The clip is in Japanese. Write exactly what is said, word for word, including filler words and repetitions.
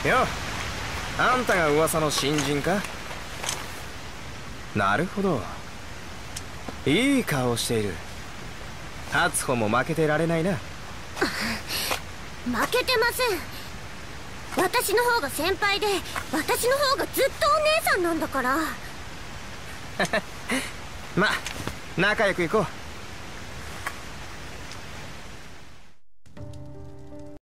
よ、あんたが噂の新人か。なるほど、いい顔している。初穂も負けてられないな。 負けてません。私の方が先輩で、私の方がずっとお姉さんなんだから。 ま、仲良く行こう。